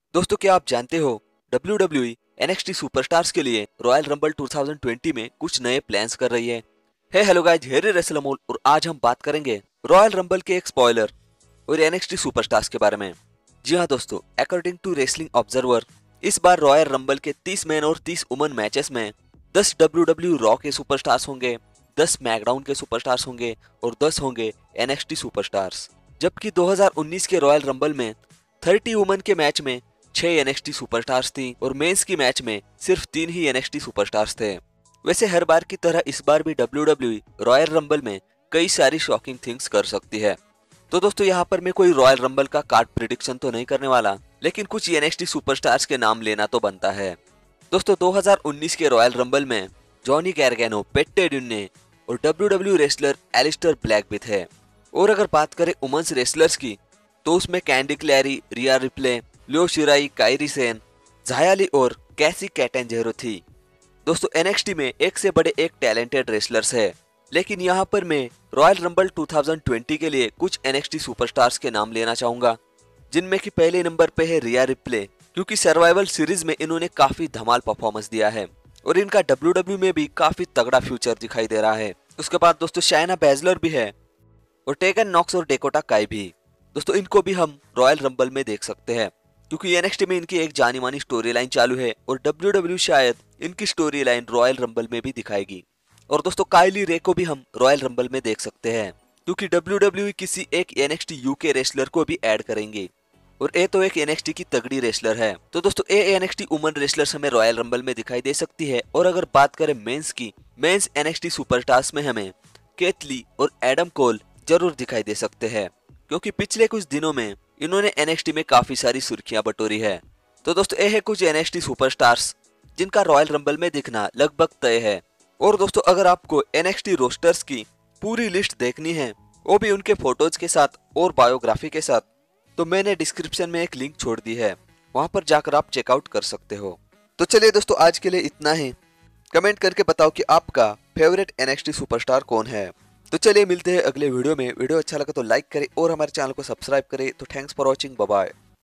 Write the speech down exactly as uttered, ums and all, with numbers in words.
दोस्तों क्या आप जानते हो W W E N X T superstars के लिए Royal Rumble two thousand twenty में कुछ नए प्लान्स कर रही है। Hey hello guys, here is wrestle Amol और आज हम बात करेंगे रॉयल रंबल के एक स्पॉइलर और एन एक्स टी सुपरस्टार्स के बारे में। जी हाँ दोस्तों, अकॉर्डिंग टू रेसलिंग ऑब्जर्वर इस बार रॉयल रंबल के तीस मैन और तीस वुमन मैचेस में दस डब्ल्यू डब्ल्यू रॉ के सुपरस्टार्स होंगे, दस मैकडाउन के सुपरस्टार्स होंगे और दस होंगे एन एक्स टी सुपरस्टार्स। जबकि दो हज़ार उन्नीस के रॉयल रंबल में तीस वुमन के मैच में छह एन एक्स टी सुपरस्टार्स थी और मेंस की मैच में सिर्फ तीन ही एन एक्स टी सुपरस्टार्स थे। वैसे हर बार की तरह इस बार भी W W E Royal Rumble में कई सारी शॉकिंग थिंग्स कर सकती है। तो दोस्तों यहाँ पर मैं कोई रॉयल रंबल का कार्ड प्रिडिक्शन तो नहीं करने वाला, लेकिन कुछ एन एक्स टी सुपरस्टार्स के नाम लेना तो बनता है। दोस्तों दो हज़ार उन्नीस के रॉयल रंबल में जॉनी गार्गैनो, पेट ड्यूने और W W wrestler Aleister Black भी थे। और अगर बात करें वुमेन्स रेसलर्स की तो उसमें Candice LeRae, Rhea Ripley, Io Shirai, Kairi Sane, Xia Li और कैसी कैटेंजेरो थी। दोस्तों एन एक्स टी में एक से बड़े एक टैलेंटेड रेसलर्स है, लेकिन यहाँ पर मैं Royal Rumble two thousand twenty के लिए कुछ एन एक्स टी सुपरस्टार्स के नाम लेना चाहूंगा, जिनमें कि पहले नंबर पे है रिया रिप्ले, क्योंकि सर्वाइवल सीरीज में इन्होंने काफी धमाल परफॉर्मेंस दिया है और इनका डब्ल्यू डब्ल्यू में भी काफी तगड़ा फ्यूचर दिखाई दे रहा है। उसके बाद दोस्तों शायना बैजलर भी है और टेगन नॉक्स और डेकोटा काई भी। दोस्तों इनको भी हम रॉयल रंबल में देख सकते हैं, क्योंकि एन एक्स टी में इनकी एक जानी मानी स्टोरी लाइन चालू है और डब्ल्यू डब्ल्यू शायद इनकी स्टोरी लाइन रॉयल रंबल में भी दिखाएगी। और दोस्तों काइली रे को भी हम रॉयल रंबल में देख सकते हैं, क्योंकि डब्ल्यू डब्ल्यू किसी एक N X T U K wrestler को भी ऐड करेंगे और ए तो एक एन एक्स टी की तगड़ी रेसलर है। तो दोस्तों ए N X T woman wrestlers हमें रॉयल रंबल में दिखाई दे सकती है। और अगर बात करें मेंस की, men's N X T superstars में हमें केथली और एडम कोल जरूर दिखाई दे सकते हैं, क्योंकि पिछले कुछ दिनों में इन्होंने एन एक्स टी में काफी सारी सुर्खियां बटोरी है। तो दोस्तों ये है कुछ एन एक्स टी सुपरस्टार्स जिनका रॉयल रंबल में दिखना लगभग तय है। और दोस्तों अगर आपको एन एक्स टी रोस्टर्स की पूरी लिस्ट देखनी है, वो भी उनके फोटोज के साथ और बायोग्राफी के साथ, तो मैंने डिस्क्रिप्शन में एक लिंक छोड़ दी है, वहां पर जाकर आप चेकआउट कर सकते हो। तो चलिए दोस्तों आज के लिए इतना ही। कमेंट करके बताओ कि आपका favourite N X T superstar कौन है। तो चलिए मिलते हैं अगले वीडियो में। वीडियो अच्छा लगा तो लाइक करें और हमारे चैनल को सब्सक्राइब करें। तो thanks for watching, bye bye.